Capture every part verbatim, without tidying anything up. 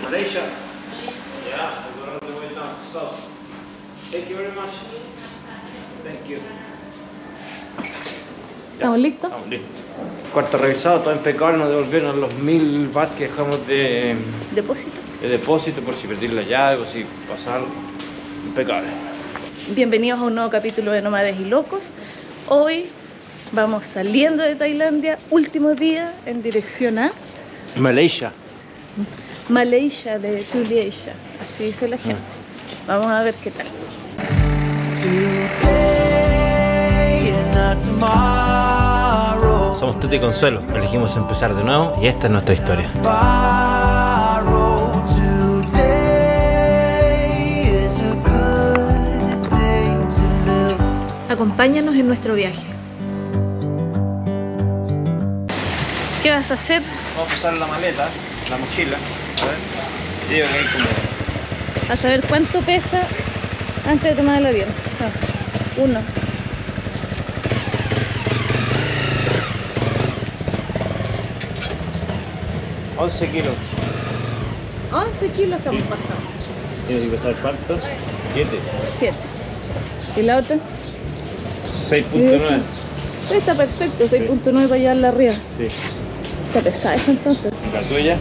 Malaysia. Yeah, we're on the way down south. Thank you very much. Thank you. ¿Estamos listos? Estamos listos. Cuarto revisado, todo impecable, nos devolvieron los mil baht que dejamos de Depósito. de depósito por si perdí la llave o si pasa algo. Impecable. Bienvenidos a un nuevo capítulo de Nómades y Locos. Hoy vamos saliendo de Tailandia, último día en dirección a Malaysia. Malaysia de Tuliasia, así dice la gente. Vamos a ver qué tal. Somos Tuti y Consuelo, elegimos empezar de nuevo y esta es nuestra historia. Acompáñanos en nuestro viaje. ¿Qué vas a hacer? Vamos a usar la maleta, la mochila. A ver. Digo que hay como... Vas a ver cuánto pesa antes de tomar el avión. Ah, uno. once kilos. once kilos estamos pasando. Tiene que pesar cuánto? siete. siete. ¿Y la otra? seis punto nueve. Está perfecto, seis punto nueve para llevarla arriba. Sí. Está pesada eso entonces. ¿La tuya?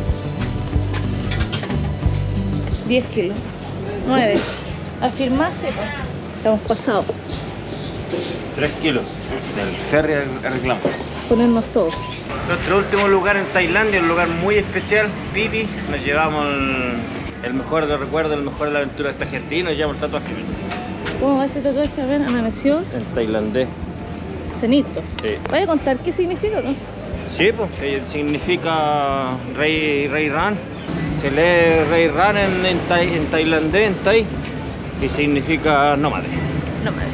diez kilos. nueve. Afirmarse, pues. Estamos pasados. tres kilos. Del ferry al reclamo. Ponernos todos. Nuestro último lugar en Tailandia, un lugar muy especial, Phi Phi. Nos llevamos el, el mejor de recuerdo, el mejor de la aventura de esta gente y nos llevamos el tatuaje. ¿Cómo va ese tatuaje? A ver, amaneció En tailandés. cenito. Sí. ¿Vaya a contar qué significa o no? Sí, pues eh, significa Rey, Rey Ran. Se lee Rey Ran en, en, tai, en tailandés, en Thai, y significa nómade. Nómade.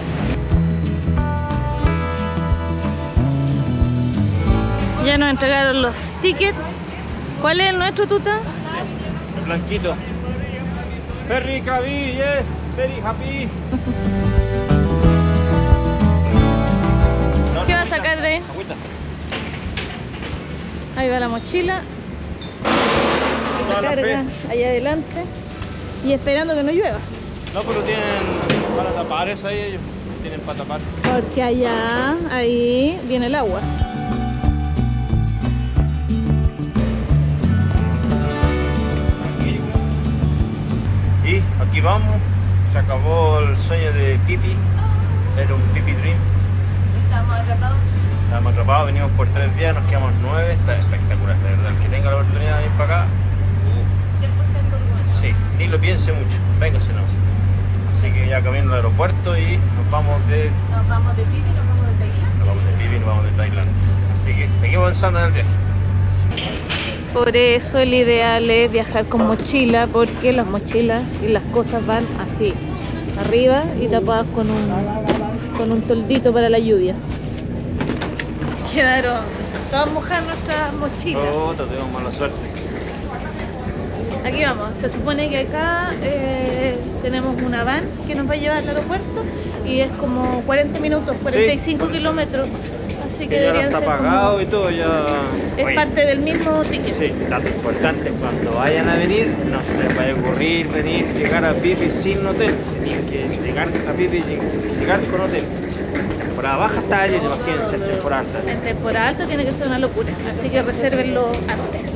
Ya nos entregaron los tickets. ¿Cuál es el nuestro, Tuta? El blanquito. Very happy, yeah, very happy. ¿Qué va a sacar de ahí? Agüita. Ahí va la mochila. Se carga allá adelante. Y esperando que no llueva. No, pero tienen para tapar eso ahí, ellos tienen para tapar. Porque allá, ahí viene el agua. Y aquí vamos, se acabó el sueño de Phi Phi, era un Phi Phi Dream. Estamos atrapados. Estábamos atrapados, venimos por tres días, nos quedamos nueve, está espectacular, de verdad. El que tenga la oportunidad de venir para acá, cien por ciento urbano. sí, ni lo piense mucho, véngase no. Así que ya cambiando al aeropuerto y nos vamos de... Nos vamos de Phi Phi, nos vamos de Tailandia. Nos vamos de Phi Phi y nos vamos de Tailandia. Así que seguimos avanzando en el viaje. Por eso el ideal es viajar con mochila, porque las mochilas y las cosas van así, arriba y tapadas con un, con un toldito para la lluvia. Quedaron todas mojadas nuestras mochilas. Oh, tenemos mala suerte. Aquí vamos, se supone que acá eh, tenemos una van que nos va a llevar al aeropuerto y es como cuarenta minutos, cuarenta y cinco sí. kilómetros. Así que Que ya deberían está ser pagado como... y todo, ya... Es Oye, parte del mismo ticket. sí, dato importante, cuando vayan a venir, no se les vaya a ocurrir venir, llegar a Phi Phi sin hotel. Tienen que llegar a Phi Phi, llegar con hotel. Temporada baja está lleno, imagínense, temporada alta. En temporada alta tiene que ser una locura, así que resérvenlo antes.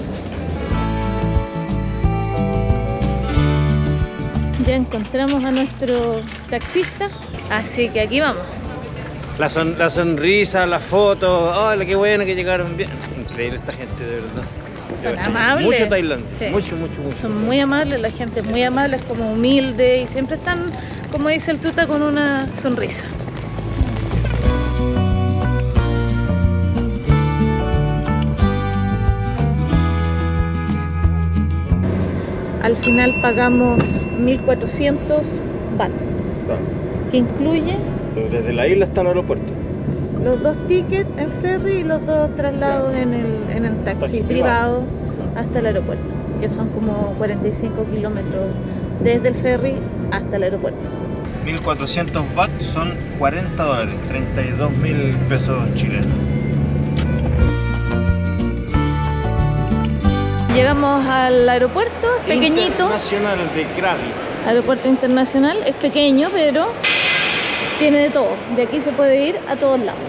Ya encontramos a nuestro taxista, así que aquí vamos. La, son, la sonrisa, la foto, ¡oh, qué bueno que llegaron bien! Increíble esta gente, de verdad. Son Yo, amables. Mucho Tailandia, Sí. mucho, mucho, mucho. Son muy amables, la gente es muy amable, es como humilde y siempre están, como dice el Tuta, con una sonrisa. Al final pagamos mil cuatrocientos baht, que incluye Desde la isla hasta el aeropuerto. los dos tickets en ferry y los dos traslados en el, en el taxi, Taxi privado hasta el aeropuerto, que son como cuarenta y cinco kilómetros desde el ferry hasta el aeropuerto. mil cuatrocientos baht son cuarenta dólares, treinta y dos mil pesos chilenos. Llegamos al aeropuerto, pequeñito. Internacional de Krabi. Aeropuerto internacional, es pequeño, pero tiene de todo. De aquí se puede ir a todos lados.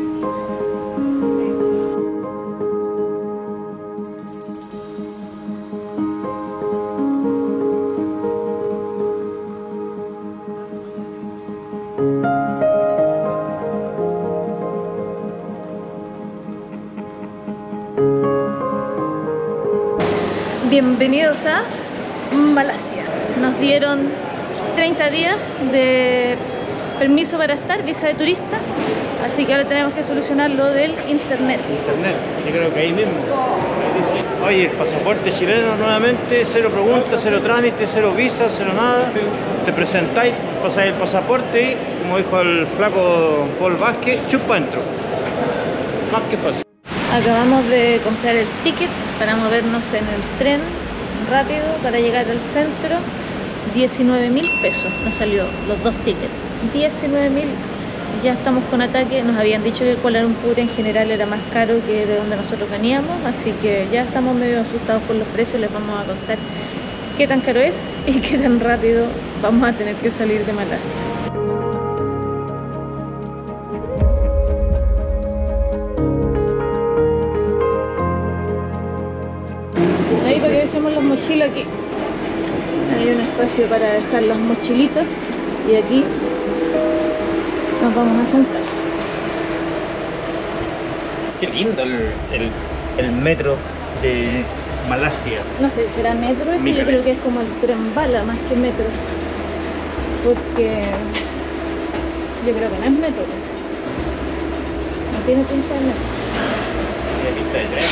Bienvenidos a Malasia. Nos dieron treinta días de permiso para estar, visa de turista, así que ahora tenemos que solucionar lo del internet. Internet, yo creo que ahí mismo. Oye, el pasaporte chileno nuevamente, cero preguntas, cero trámites, cero visas, cero nada. Te presentáis, pasáis el pasaporte y, como dijo el flaco Paul Vázquez, chupa dentro. Más que fácil. Acabamos de comprar el ticket para movernos en el tren rápido para llegar al centro. diecinueve mil pesos nos salió los dos tickets. diecinueve mil. Ya estamos con ataque. Nos habían dicho que Kuala Lumpur en general era más caro que de donde nosotros veníamos, así que ya estamos medio asustados por los precios. Les vamos a contar qué tan caro es y qué tan rápido vamos a tener que salir de Malasia. Ahí para que dejemos las mochilas aquí. Hay un espacio para dejar las mochilitas y aquí nos vamos a sentar. Qué lindo el, el, el metro de Malasia. No sé, ¿será metro? Es que yo creo que es como el tren bala más que metro. Porque yo creo que no es metro. No tiene pinta de metro. Tiene pinta de tren.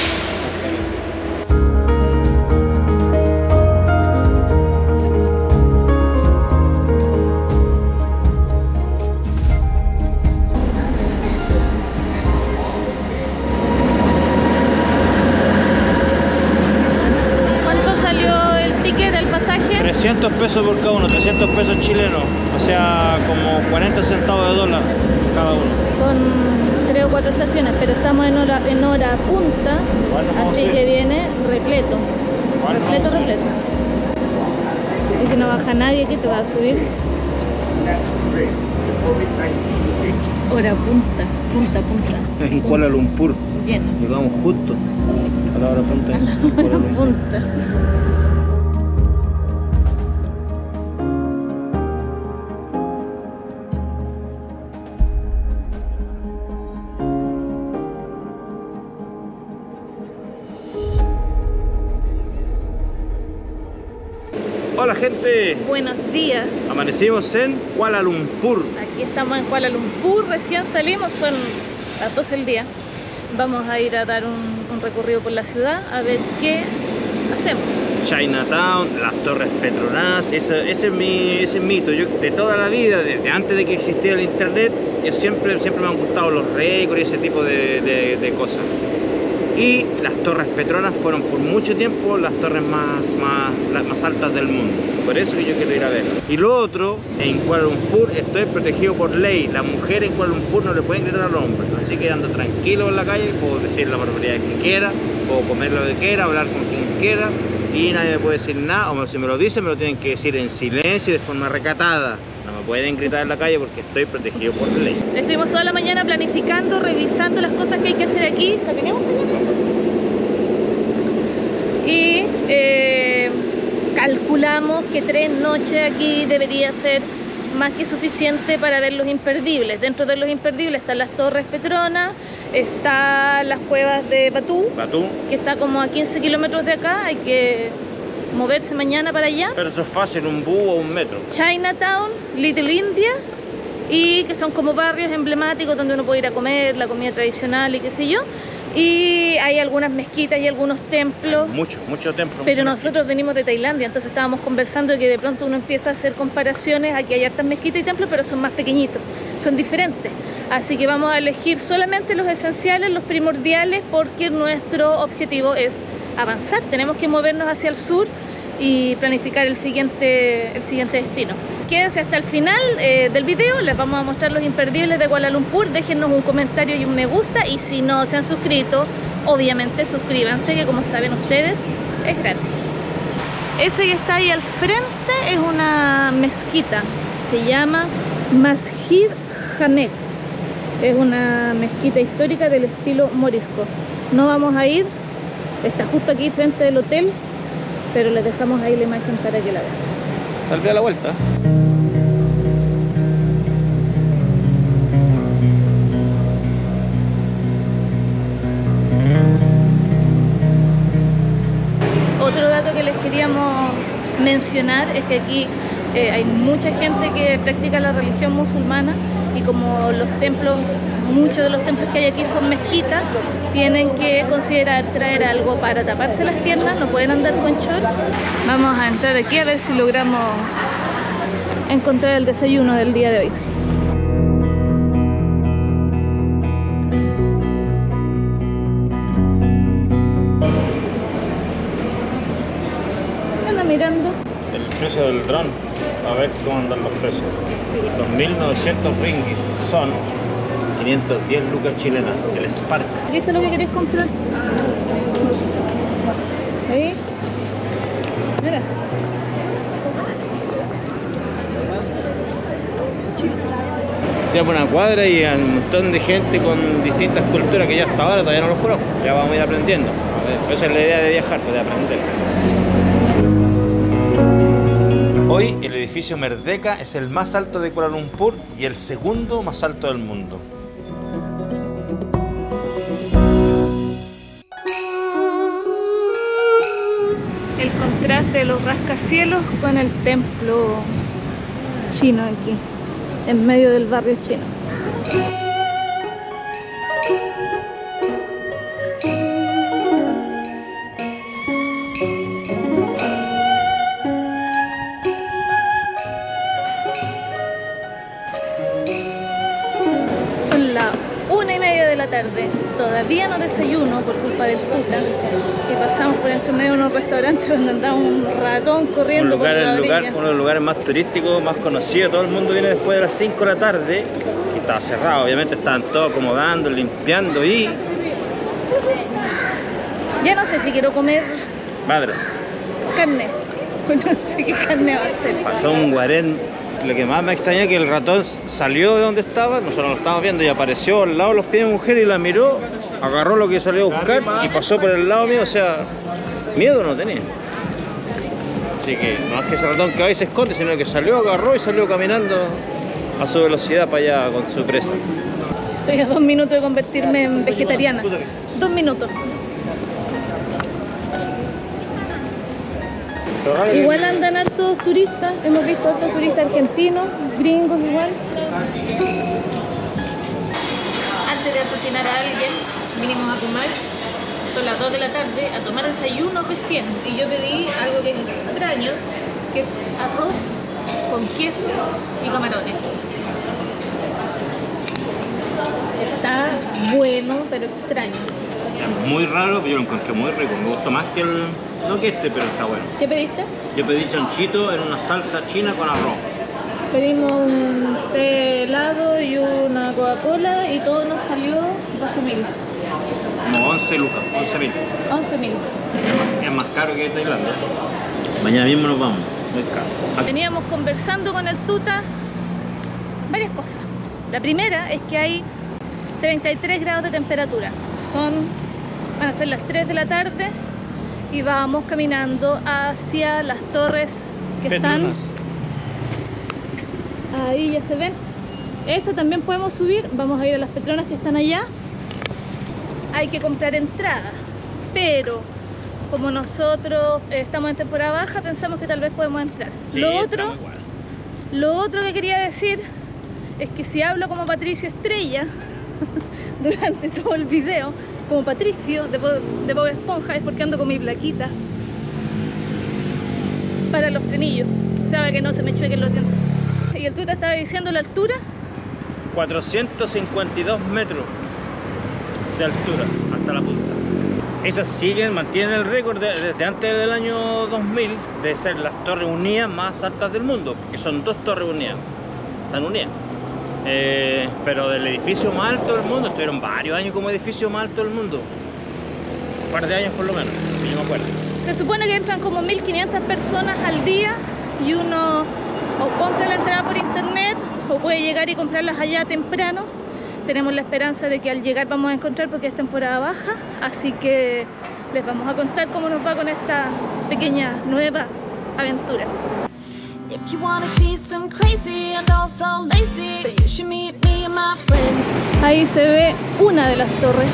trescientos pesos por cada uno, trescientos pesos chilenos, o sea, como cuarenta centavos de dólar cada uno. Son tres o cuatro estaciones, pero estamos en hora, en hora punta, bueno, así que viene repleto, bueno, repleto, repleto. Y si no baja nadie, ¿qué te va a subir? Hora punta, punta, punta. Es en Kuala Lumpur. Lleno. Llegamos justo a la hora punta. A la hora punta. Hola gente, buenos días. Amanecimos en Kuala Lumpur. Aquí estamos en Kuala Lumpur, recién salimos, son las doce del día. Vamos a ir a dar un, un recorrido por la ciudad a ver qué hacemos. Chinatown, las Torres Petronas, ese, ese es mi ese es mito. Yo de toda la vida, desde antes de que existiera el internet, yo siempre, siempre me han gustado los récords y ese tipo de, de, de cosas. Y las Torres Petronas fueron por mucho tiempo las torres más, más, las más altas del mundo. Por eso que yo quiero ir a verlas. Y lo otro, en Kuala Lumpur estoy protegido por ley. Las mujeres en Kuala Lumpur no le pueden gritar a los hombres. Así que ando tranquilo en la calle, puedo decir las barbaridades que quiera, puedo comer lo que quiera, hablar con quien quiera. Y nadie me puede decir nada, o si me lo dicen me lo tienen que decir en silencio y de forma recatada. No me pueden gritar en la calle porque estoy protegido por ley. Estuvimos toda la mañana planificando, revisando las cosas que hay que hacer aquí. ¿Caminamos? Y eh, calculamos que tres noches aquí debería ser más que suficiente para ver los imperdibles. Dentro de los imperdibles están las Torres Petronas, están las cuevas de Batu, Batu, que está como a quince kilómetros de acá. Hay que moverse mañana para allá. Pero eso es fácil, un bus o un metro. Chinatown, Little India, y que son como barrios emblemáticos donde uno puede ir a comer la comida tradicional y qué sé yo. Y hay algunas mezquitas y algunos templos. Muchos, muchos templos. Pero mucho nosotros mezquita. venimos de Tailandia, entonces estábamos conversando de que de pronto uno empieza a hacer comparaciones. Aquí hay hartas mezquitas y templos, pero son más pequeñitos, son diferentes. Así que vamos a elegir solamente los esenciales, los primordiales, porque nuestro objetivo es avanzar. Tenemos que movernos hacia el sur y planificar el siguiente, el siguiente destino. Quédense hasta el final eh, del video, les vamos a mostrar los imperdibles de Kuala Lumpur. Déjennos un comentario y un me gusta, y si no se han suscrito, obviamente suscríbanse, que como saben ustedes, es gratis. Ese que está ahí al frente es una mezquita, se llama Masjid Hanek. Es una mezquita histórica del estilo morisco. No vamos a ir, está justo aquí frente del hotel, pero les dejamos ahí la imagen para que la vean. Tal vez a la vuelta. Otro dato que les queríamos mencionar es que aquí eh, hay mucha gente que practica la religión musulmana y como los templos, muchos de los templos que hay aquí son mezquitas, tienen que considerar traer algo para taparse las piernas, no pueden andar con short. Vamos a entrar aquí a ver si logramos encontrar el desayuno del día de hoy. Anda mirando. El precio del dron, a ver cómo andan los precios. Los mil novecientos ringgit son quinientas diez lucas chilenas, el Spark. ¿Aquí está lo que queréis comprar? Ahí. Mira. Ya por una cuadra y hay un montón de gente con distintas culturas que ya hasta ahora todavía no los conozco. Ya vamos a ir aprendiendo. Esa es la idea de viajar, pues de aprender. Hoy el edificio Merdeka es el más alto de Kuala Lumpur y el segundo más alto del mundo. El contraste de los rascacielos con el templo chino aquí, en medio del barrio chino. Son las una y media de la tarde, todavía no desayuno por culpa del puta, y pasamos por entre medio de unos restaurantes donde andaba un ratón corriendo Un lugar, por la el lugar, orilla. uno de los lugares más turísticos, más conocidos. Todo el mundo viene después de las cinco de la tarde y estaba cerrado. Obviamente estaban todos acomodando, limpiando y... Ya no sé si quiero comer Madre, carne, pues no sé qué carne va a ser. pasó un guarén. Lo que más me extrañó es que el ratón salió de donde estaba, nosotros lo estábamos viendo y apareció al lado de los pies de mujer y la miró, agarró lo que salió a buscar y pasó por el lado mío, o sea, miedo no tenía. Así que no es que ese ratón que va y se esconde, sino que salió, agarró y salió caminando a su velocidad para allá con su presa. Estoy a dos minutos de convertirme en vegetariana. Dos minutos. Igual andan hartos turistas, hemos visto hartos turistas argentinos, gringos igual. Antes de asesinar a alguien, vinimos a comer, son las dos de la tarde, a tomar desayuno recién. Y yo pedí algo que es extraño, que es arroz con queso y camarones. Está bueno, pero extraño. Es muy raro, pero yo lo encontré muy rico, me gustó más que el... no que este, pero está bueno. ¿Qué pediste? Yo pedí chanchito en una salsa china con arroz. Pedimos un té helado y una Coca-Cola y todo nos salió doce mil. Como once lucas, once mil. once mil. Es más caro que Tailandia. Mañana mismo nos vamos, muy caro. Veníamos conversando con el tuta varias cosas. La primera es que hay treinta y tres grados de temperatura. Son, van a ser las tres de la tarde y vamos caminando hacia las torres que Petronas. están ahí, ya se ven. Esa también podemos subir. Vamos a ir a las Petronas que están allá. Hay que comprar entrada, pero como nosotros eh, estamos en temporada baja, pensamos que tal vez podemos entrar. Sí, lo otro, estamos igual. lo otro que quería decir es que si hablo como Patricio Estrella durante todo el video, como Patricio de, Bo de Bob Esponja, es porque ando con mi plaquita para los frenillos, sabe que no se me chuequen los dientes. Y el tuta estaba diciendo la altura. cuatrocientos cincuenta y dos metros de altura hasta la punta. Esas siguen, mantienen el récord de, desde antes del año dos mil de ser las torres unidas más altas del mundo, que son dos torres unidas, están unidas. Eh, pero del edificio más alto del mundo, estuvieron varios años como edificio más alto del mundo, un par de años por lo menos, si yo me acuerdo. Se supone que entran como mil quinientas personas al día y uno o compra la entrada por internet o puede llegar y comprarlas allá temprano. Tenemos la esperanza de que al llegar vamos a encontrar porque es temporada baja, así que les vamos a contar cómo nos va con esta pequeña nueva aventura. Ahí se ve una de las torres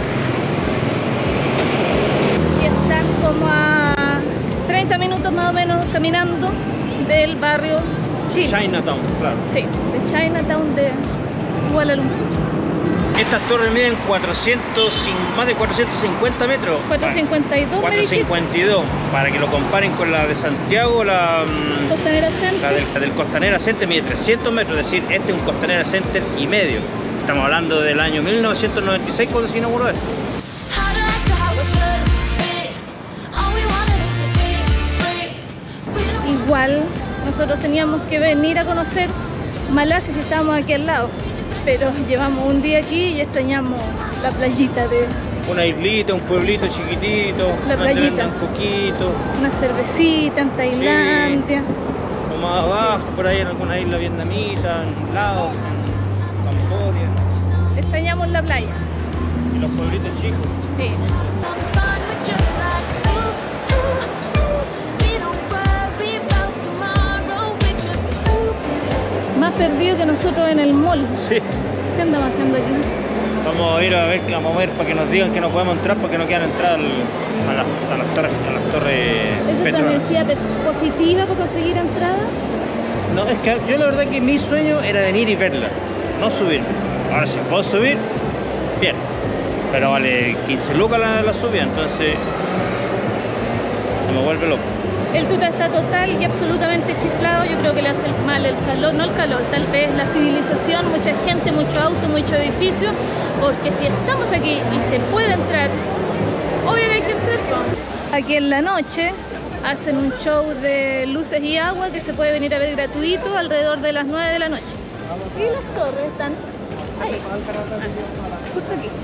y están como a treinta minutos más o menos caminando del barrio Chile. Chinatown, claro. Sí, de Chinatown de Kuala Lumpur. Estas torres miden cuatrocientos, más de cuatrocientos cincuenta metros. cuatrocientos cincuenta y dos. cuatrocientos cincuenta y dos, para que lo comparen con la de Santiago, la, Costanera Center. la, del, la del Costanera Center mide trescientos metros, es decir, este es un Costanera Center y medio. Estamos hablando del año mil novecientos noventa y seis cuando se inauguró esto. Igual nosotros teníamos que venir a conocer Malasia si estábamos aquí al lado, pero llevamos un día aquí y extrañamos la playita de... Una islita, un pueblito chiquitito, La playita. un poquito. Una cervecita en Tailandia. Sí. O más abajo, por ahí en alguna isla vietnamita, en Laos, en Camboya. Extrañamos la playa. Y los pueblitos chicos. Sí. Más perdido que nosotros en el mall. Sí. ¿Qué andamos haciendo aquí? Vamos a ir a ver, vamos a ver para que nos digan que no podemos entrar porque no quieran entrar al, a, la, a las torres, a las torres ¿Es esta Petronas. energía positiva para conseguir entrada? No, es que yo la verdad que mi sueño era venir y verla, no subir. Ahora si puedo subir, bien. Pero vale quince lucas la, la subida, entonces se me vuelve loco. El tuta está total y absolutamente chiflado. Yo creo que le hace mal el calor, no el calor, tal vez la civilización, mucha gente, mucho auto, mucho edificio, porque si estamos aquí y se puede entrar, obvio que hay que entrar. Aquí en la noche hacen un show de luces y agua que se puede venir a ver gratuito alrededor de las nueve de la noche. Y las torres están ahí, justo aquí.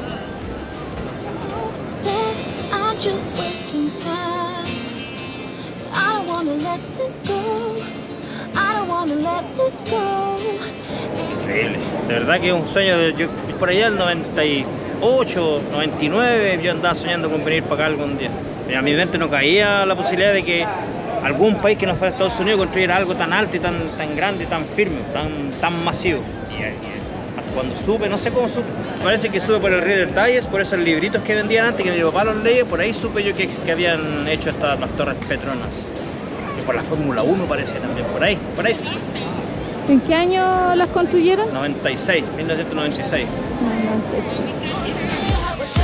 I don't wanna let it go. I don't wanna let it go. Increíble, de verdad que es un sueño de yo, por allá el noventa y ocho, noventa y nueve yo andaba soñando con venir para acá algún día. Y a mi mente no caía la posibilidad de que algún país que no fuera Estados Unidos construyera algo tan alto y tan, tan grande, tan firme, tan, tan masivo. Y, y cuando supe, no sé cómo supe, parece que supe por el Reader Digest, por esos libritos que vendían antes, que mi papá los leía, por ahí supe yo que, que habían hecho estas las torres Petronas. Y por la Fórmula uno parece también, por ahí, por ahí supe. ¿En qué año las construyeron? noventa y seis, mil novecientos noventa y seis. noventa y seis.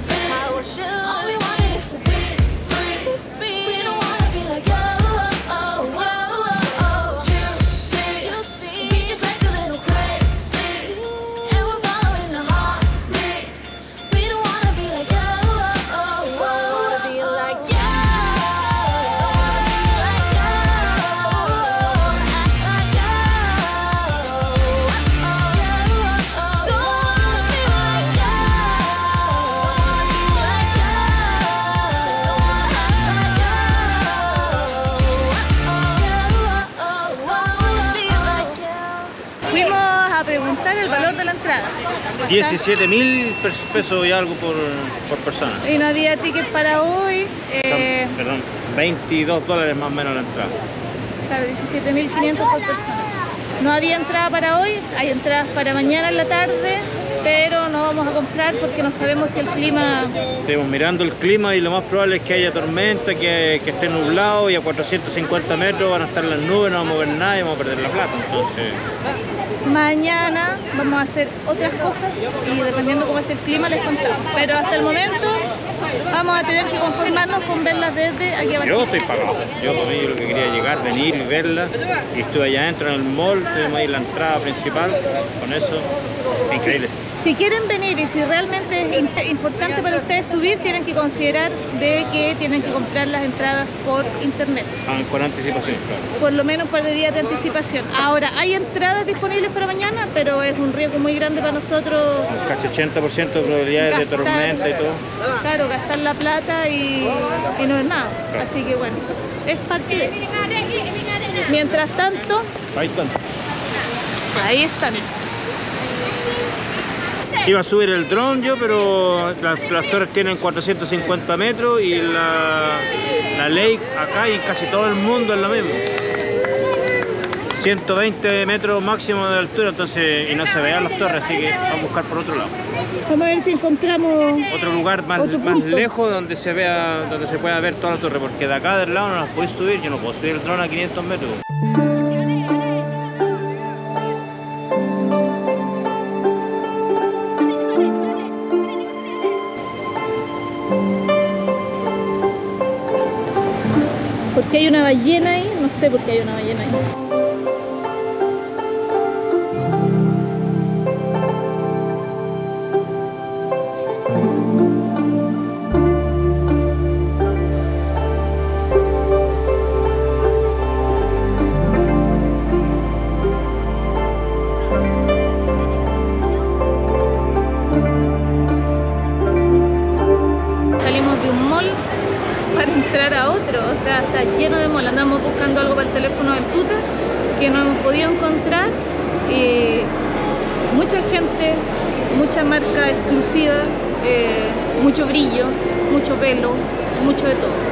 El valor de la entrada diecisiete mil pesos y algo por, por persona. Y no había ticket para hoy. Eh, Son, perdón, veintidós dólares más o menos la entrada. Claro, diecisiete mil quinientos por persona. No había entrada para hoy, hay entradas para mañana en la tarde, pero no vamos a comprar porque no sabemos si el clima... Estamos mirando el clima y lo más probable es que haya tormenta, que, que esté nublado y a cuatrocientos cincuenta metros van a estar las nubes, no vamos a ver nada y vamos a perder la plata. Entonces... Mañana vamos a hacer otras cosas y dependiendo cómo esté el clima les contamos. Pero hasta el momento vamos a tener que conformarnos con verlas desde aquí abajo. Yo estoy pagado. Yo para mí lo que quería llegar, venir y verla. Y estuve allá adentro en el mall, tuvimos ahí la entrada principal. Con eso, increíble. Si quieren venir y si realmente es importante para ustedes subir, tienen que considerar de que tienen que comprar las entradas por internet. Ah, con anticipación, claro. Por lo menos un par de días de anticipación. Ahora, hay entradas disponibles para mañana, pero es un riesgo muy grande para nosotros. Casi ochenta por ciento de probabilidades gastar, de tormenta y todo. Claro, gastar la plata y, y no es nada. Claro. Así que bueno, es parte de... Mientras tanto... Ahí están. Ahí están. Iba a subir el dron yo, pero las, las torres tienen cuatrocientos cincuenta metros y la, la ley acá y en casi todo el mundo es lo mismo. ciento veinte metros máximo de altura, entonces y no se vean las torres, así que vamos a buscar por otro lado. Vamos a ver si encontramos otro lugar más, otro más lejos donde se vea, donde se pueda ver toda la torre, porque de acá del lado no las podéis subir, yo no puedo subir el dron a quinientos metros. ¿Por qué hay una ballena ahí? No sé por qué hay una ballena ahí. Salimos de un mall para entrar a otro, o sea, está lleno de mall. Andamos buscando algo para el teléfono del tuta que no hemos podido encontrar y mucha gente, mucha marca exclusiva, eh, mucho brillo, mucho pelo, mucho de todo.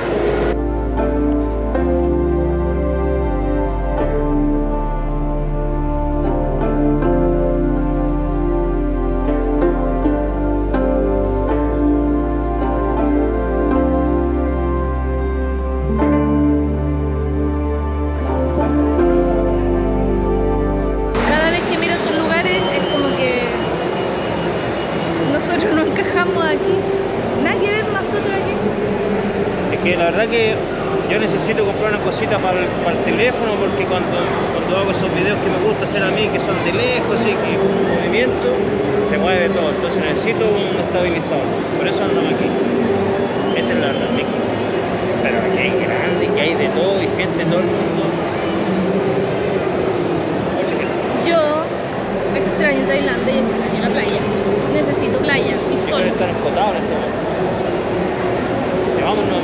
Que la verdad que yo necesito comprar una cosita para el, para el teléfono, porque cuando, cuando hago esos videos que me gusta hacer a mí, que son de lejos y que con movimiento se mueve todo, entonces necesito un estabilizador, por eso ando aquí. Esa es la verdad, Mickey. Pero aquí hay grande, que hay de todo y gente, todo el mundo. Mucha gente. Yo extraño Tailandia y extraño la playa. Necesito playa y sol. Pero están escotados en este momento. Vámonos.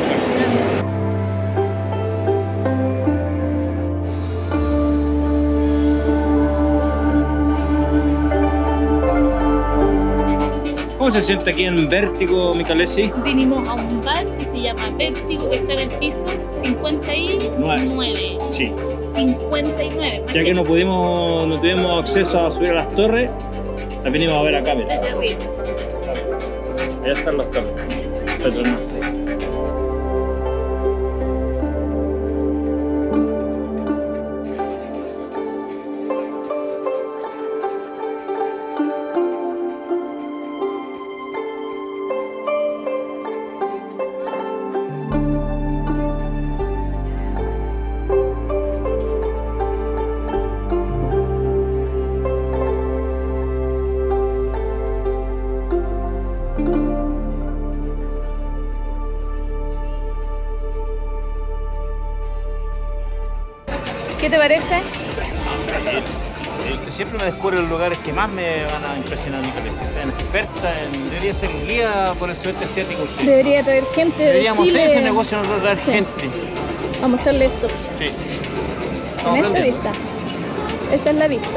¿Cómo se siente aquí en Vértigo, Micalesi? Vinimos a un bar que se llama Vértigo, que está en el piso cincuenta y nueve. Sí. cincuenta y nueve. Ya que no pudimos, no tuvimos acceso a subir a las torres, las vinimos a ver acá. Mira. Desde arriba. Allá están las torres. Petronas. ¿Qué te parece? Usted siempre me descubre los lugares que más me van a impresionar en mi cabeza. En experta, en, debería ser un guía por el sudeste asiático. Usted. Debería traer gente Deberíamos de Chile. hacer ese negocio, nosotros traer sí. gente. Vamos a mostrarle esto. Sí. En esta vista. Esta es la vista.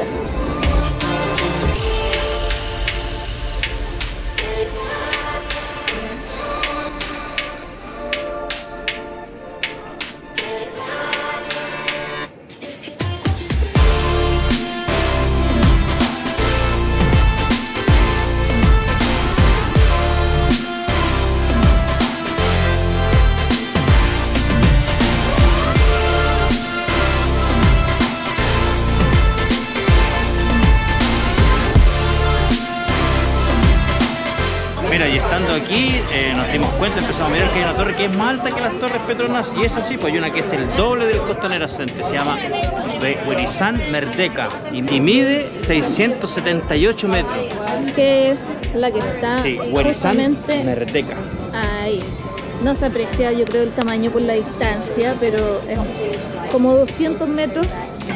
Mira, y estando aquí eh, nos dimos cuenta, empezamos a mirar que hay una torre que es más alta que las torres Petronas, y es así, pues hay una que es el doble del Costanera Ascente, se llama Werizan Merdeka y, y mide seiscientos setenta y ocho metros. que es la que está Sí, Huerizán justamente Merteca. ahí. No se aprecia, yo creo, el tamaño por la distancia, pero es como doscientos metros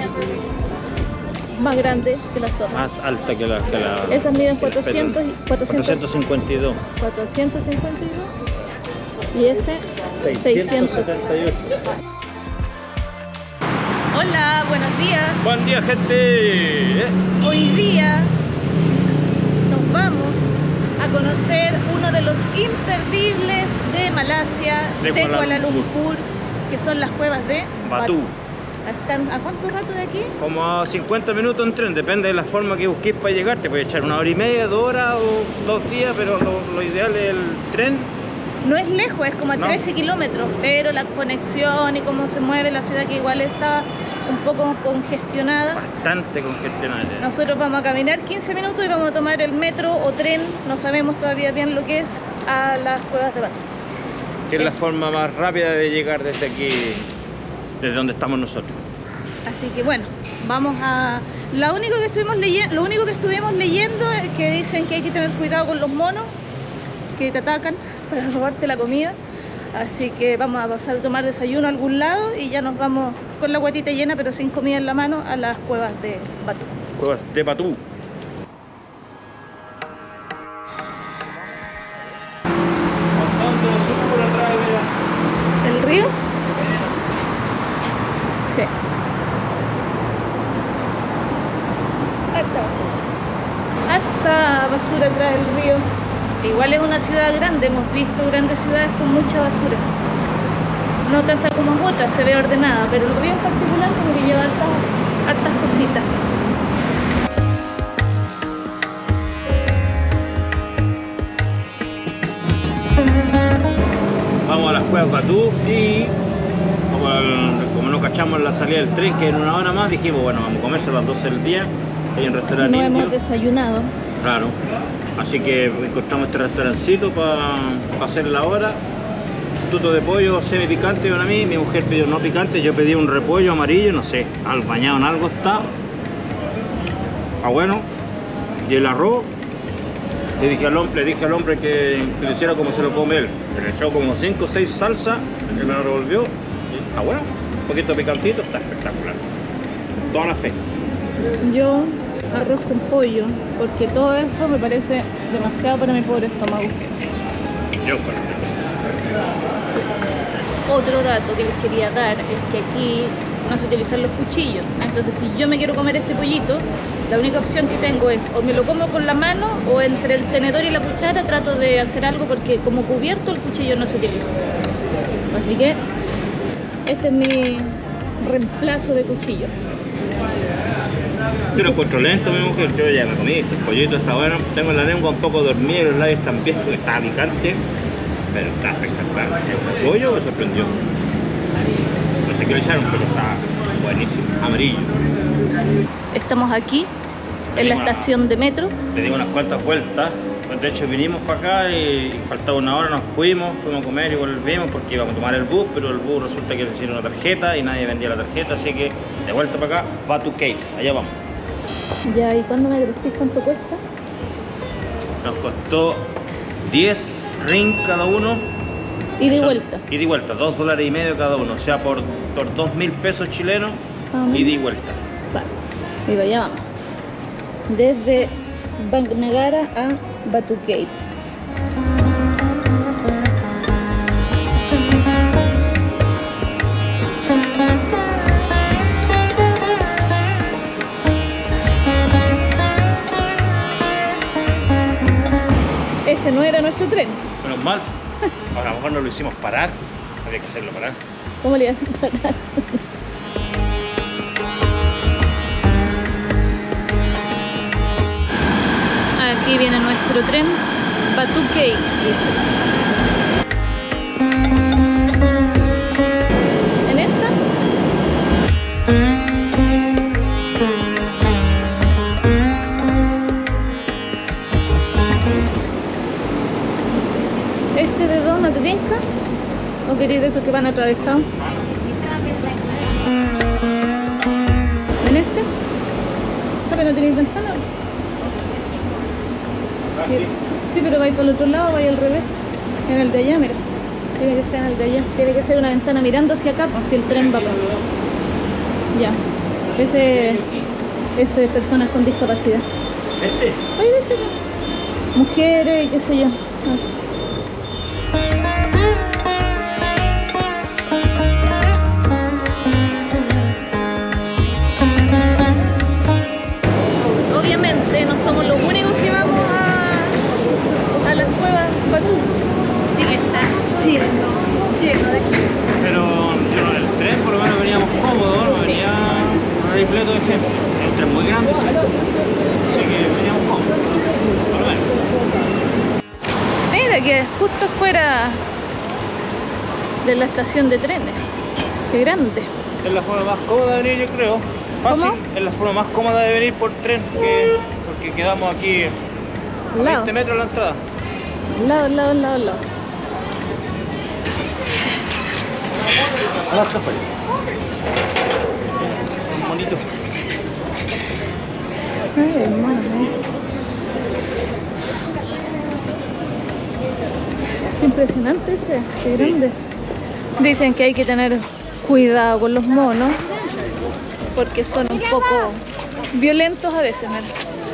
más grande que las torres. Más alta que la... Que la Esas miden que la cuatrocientos, Petrol. cuatrocientos, cuatrocientos cincuenta y dos. cuatrocientos cincuenta y dos y ese seiscientos seiscientos. setenta y ocho. Hola, buenos días. Buen día, gente. ¿Eh? Hoy día nos vamos a conocer uno de los imperdibles de Malasia, De de, Kuala Kuala Lumpur. Lumpur, que son las cuevas de Batú. ¿Están a cuánto rato de aquí? Como a cincuenta minutos en tren, depende de la forma que busques para llegar. Te puedes echar una hora y media, dos horas o dos días, pero lo, lo ideal es el tren. No es lejos, es como a No. trece kilómetros, pero la conexión y cómo se mueve la ciudad, que igual está un poco congestionada. Bastante congestionado. Nosotros vamos a caminar quince minutos y vamos a tomar el metro o tren, no sabemos todavía bien lo que es, a las cuevas de Batú. Que es la forma más rápida de llegar desde aquí, desde donde estamos nosotros. Así que bueno, vamos a... Lo único que estuvimos leyendo, lo único que estuvimos leyendo es que dicen que hay que tener cuidado con los monos que te atacan para robarte la comida. Así que vamos a pasar a tomar desayuno a algún lado y ya nos vamos con la guatita llena pero sin comida en la mano a las cuevas de Batú. Cuevas de Batú. ¿El río? Sí. Harta basura. Harta basura atrás del río. Igual es una ciudad grande, hemos visto grandes ciudades con mucha basura. No tanta como otras, se ve ordenada, pero el río en particular como que lleva hartas, hartas cositas. Vamos a las cuevas Batú y como, el- como no cachamos la salida del tren, que en una hora más, dijimos, bueno, vamos a comerse a las doce del día. Hay un restaurante No indio. hemos desayunado. Claro. Así que encontramos este restaurancito para hacer la hora. Tuto de pollo semi picante para mí. Mi mujer pidió no picante, yo pedí un repollo amarillo, no sé, al bañado en algo está. Ah, bueno. Y el arroz. Le dije al hombre, le dije al hombre que, que lo hiciera como se lo come él. Le echó como cinco o seis salsas, que me lo revolvió. Y, ah, bueno, un poquito picantito, está espectacular. Toda la fe. Yo arroz con pollo, porque todo eso me parece demasiado para mi pobre estómago. Yo fuera. Otro dato que les quería dar es que aquí no se utilizan los cuchillos. Entonces, si yo me quiero comer este pollito, la única opción que tengo es o me lo como con la mano o entre el tenedor y la cuchara trato de hacer algo, porque como cubierto el cuchillo no se utiliza. Así que este es mi reemplazo de cuchillo. Yo lo encuentro lento, mi mujer, yo ya me comí, este pollito está bueno, tengo la lengua un poco dormida y los labios también porque está picante, pero está espectacular. El pollo me sorprendió. No sé qué le echaron, pero está buenísimo, amarillo. Estamos aquí en la estación de metro. Le dimos unas cuantas vueltas, de hecho vinimos para acá y faltaba una hora, nos fuimos, fuimos a comer y volvimos porque íbamos a tomar el bus, pero el bus resulta que le hicieron una tarjeta y nadie vendía la tarjeta, así que de vuelta para acá, Batú Cave, allá vamos. Ya, ¿y cuándo me decís cuánto cuesta? Nos costó diez ring cada uno. Y de Son- vuelta. Y de vuelta, dos dólares y medio cada uno, o sea, por, por dos mil pesos chilenos Vamos. y de vuelta. Vale, y vaya vamos. Desde Bangnagara a Batú Caves. Ese no era nuestro tren. Menos mal, ahora a lo mejor no lo hicimos parar, había que hacerlo parar. ¿Cómo le hacen parar? Aquí viene nuestro tren, Batú Caves, dice. ¿En esta? ¿Este de dos no te tinca? ¿O queréis de esos que van atravesados? ¿En este? Ah, pero no tenéis ventana. vais para el otro lado, vais al revés. En el de allá, mira. Tiene que ser en el de allá. Tiene que ser una ventana mirando hacia acá, pues, si el tren va para allá. Ya. Ese, ese es personas con discapacidad. ¿Este? Oye, ese mujeres y qué sé yo. Ah. Obviamente no somos los únicos que vamos a, a las cuevas Batú. Sí que está lleno, lleno de gente. Pero yo no, el tren por lo menos veníamos cómodos, no venía repleto de gente. El tren muy grande, sí. Así que veníamos cómodos, por lo menos. Mira que justo fuera de la estación de trenes. Qué grande. Es la forma más cómoda de venir, yo creo. Fácil, ¿Cómo? es la forma más cómoda de venir por tren, que, porque quedamos aquí Al lado, veinte metros a la entrada. al lado, al lado, al lado, al lado. Un monito. Ay, hermano, eh. Qué impresionante ese, qué grande. Dicen que hay que tener cuidado con los monos porque son un poco violentos a veces, mira.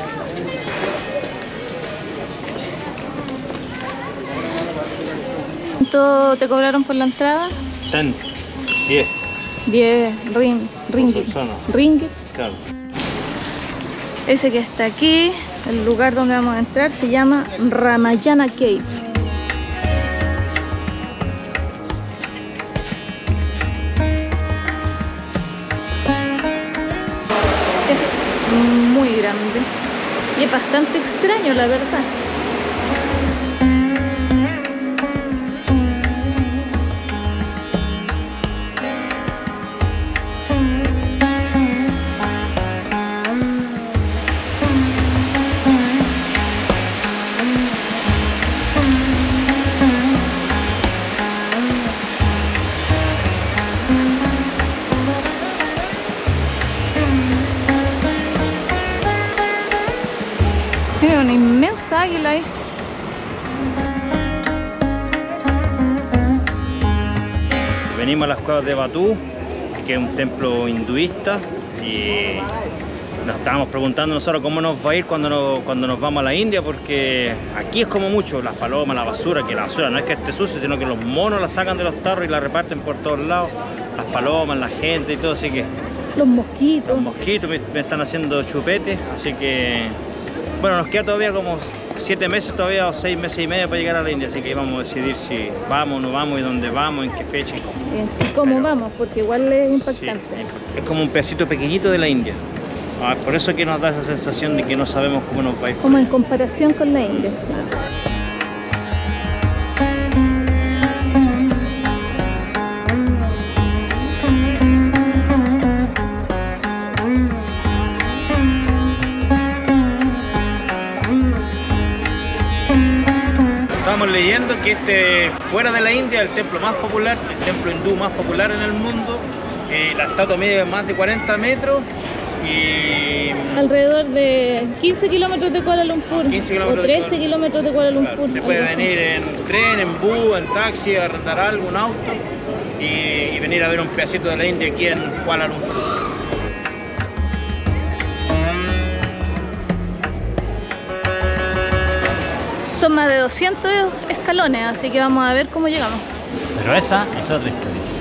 ¿Cuánto te cobraron por la entrada? Ten, diez. diez ring, ringgit. persona. Ringgit. Claro. Ese que está aquí, el lugar donde vamos a entrar, se llama Ramayana Cave. Es muy grande y es bastante extraño, la verdad. Tiene una inmensa águila ahí. Venimos a las cuevas de Batú, que es un templo hinduista, y nos estábamos preguntando nosotros cómo nos va a ir cuando nos, cuando nos vamos a la India, porque aquí es como mucho, las palomas, la basura, que la basura no es que esté sucia, sino que los monos la sacan de los tarros y la reparten por todos lados, las palomas, la gente y todo, así que Los mosquitos. los mosquitos me, me están haciendo chupete, así que bueno, nos queda todavía como siete meses todavía, o seis meses y medio para llegar a la India, así que vamos a decidir si vamos o no vamos, y dónde vamos, en qué fecha. ¿Y cómo Pero- vamos? Porque igual es Sí, impactante. es como un pedacito pequeñito de la India. Ah, por eso que nos da esa sensación de que no sabemos cómo nos va a ir. Como en comparación con la India. Estamos leyendo que este, fuera de la India, el templo más popular, el templo hindú más popular en el mundo, eh, la estatua mide más de cuarenta metros y Alrededor de quince kilómetros de Kuala Lumpur. quince kilómetros o de trece Kuala- kilómetros de Kuala Lumpur. claro, se puede algo así. venir en tren, en bus, en taxi, arrendar algo, un auto y, y venir a ver un pedacito de la India aquí en Kuala Lumpur. Son más de doscientos escalones, así que vamos a ver cómo llegamos. Pero esa es otra historia.